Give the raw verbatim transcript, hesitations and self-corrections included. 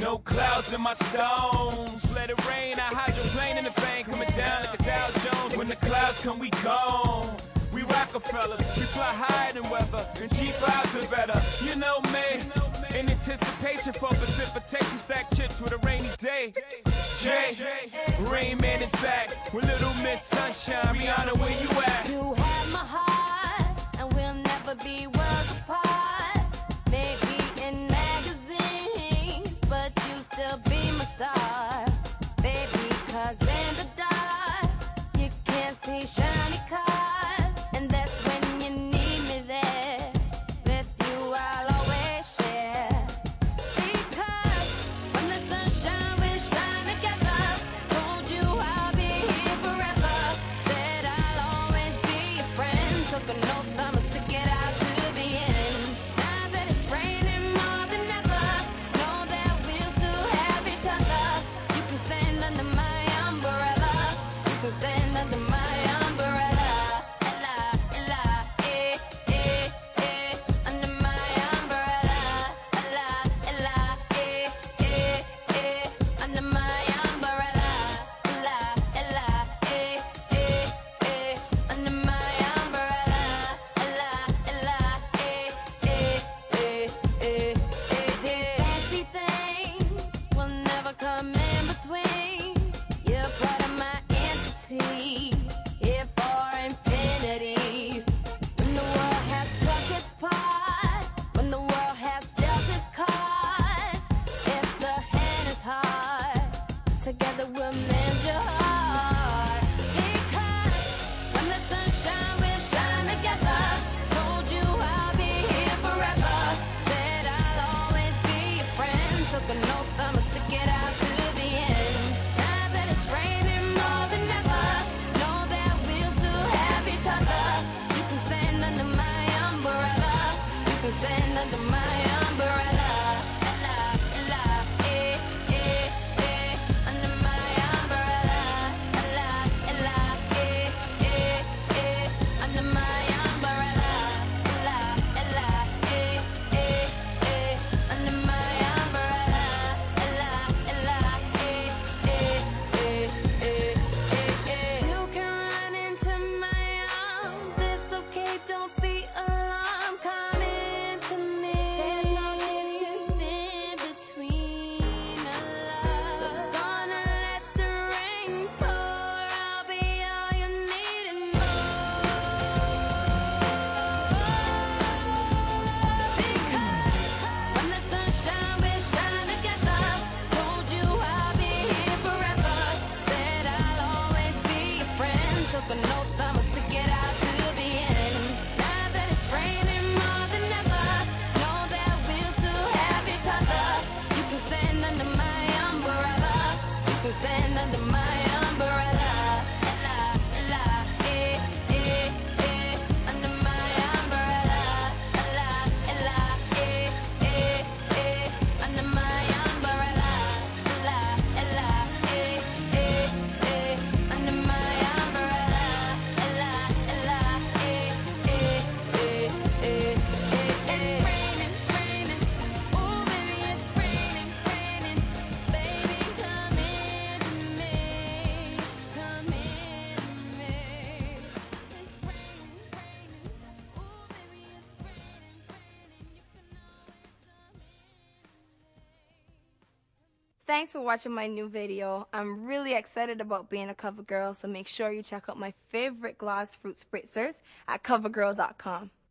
No clouds in my stones. Let it rain, I hydroplane in the vein, coming down like a Dow Jones. When the clouds come, we gone. We Rocafella, we fly higher than weather, and cheap vibes are better. You know me, in anticipation for precipitation, stack chips with a rainy day. Jay, Rain Man is back with Little Miss Sunshine. Rihanna, where you at? You have my heart, and we'll never be worlds apart. Maybe in magazines, but you still be my star, baby. 'Cause in the dark, you can't see shiny cars, and that's when you need me there. With you, I'll always share. Because when the sunshine will shine together, told you I'll be here forever. Said I'll always be your friend. Took an oath, I'ma stick it out to the end. Now that it's raining more than ever, know that we'll still have each other. You can stand under my umbrella. You can stand under my umbrella. Ella, Ella, eh, eh, eh, under my umbrella. Ella, Ella, eh, eh, eh, under my umbrella. Ella, Ella, eh, eh, eh, under my umbrella. Ella, Ella, eh, eh, eh, eh, eh, eh. Fancy things will never come in between. You're part of my entity, here for infinity. When the world has took its part, when the world has dealt its cards, if the hand is hard, together we'll mend your heart. Because when the sunshine will shine together, told you I'll be here forever. Said I'll always be your friend. Took an oath, I'ma stick it out to the end. Now that it's raining more than ever, know that we'll still have each other. You can stand under my umbrella. You can stand under my umbrella. Ella, Ella, eh, eh, eh, under my umbrella. Ella, Ella, eh, eh, eh, under my umbrella. Ella, Ella, eh, eh, eh, under my umbrella. Ella, Ella, eh, eh, eh, eh, eh, eh. You can run into my arms. It's okay, don't be alarmed. Come into me. There's no distance in between us. So gonna let the rain pour. I'll be all you need and more. Because when the sunshine will shine together, told you I'll be here forever. Said I'll always be your friend. Took an oath, I'ma stick it out to the end. Now that it's raining more than ever, know that we'll still have each other. You can stand under my umbrella. You can stand under my umbrella. Ella, Ella, eh, eh, eh, under my umbrella. Ella, Ella, eh, eh, eh, under my umbrella. Ella, Ella, eh, eh, eh, under my umbrella. Ella, Ella, eh, eh, eh, eh, eh, eh. It's raining, raining. Oh, baby, it's raining, raining. Baby, come into me. Come into me. It's raining, raining. Oh, baby, it's raining, raining. You can always come in. Thanks for watching my new video. I'm really excited about being a cover girl, so make sure you check out my favorite glass fruit spritzers at cover girl dot com.